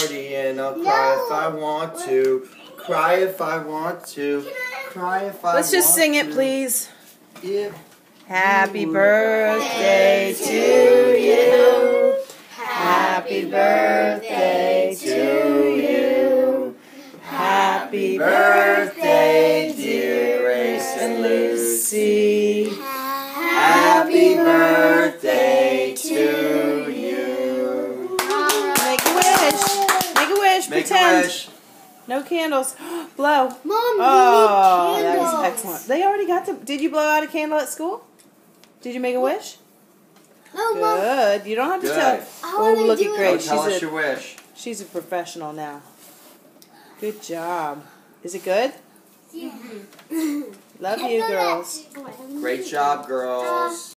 party and I'll cry if I want to. Cry if I want to. Cry if I want to. Let's just sing it, please. If Happy birthday to you. Happy birthday to you. Happy birthday, dear Grace and Lucy. Happy birthday to you. Make a wish. Make a wish. Make Pretend. a wish. No candles. Blow. Mom, Oh, we need that candles. was excellent. They already got them. Did you blow out a candle at school? Did you make a wish? No, Mom. Good. You don't have to Good. tell. I Oh, wanna look do at it. Grace. Tell us your wish. She's a professional now. Good job. Is it good? Yeah. Love you, girls. Great job, girls.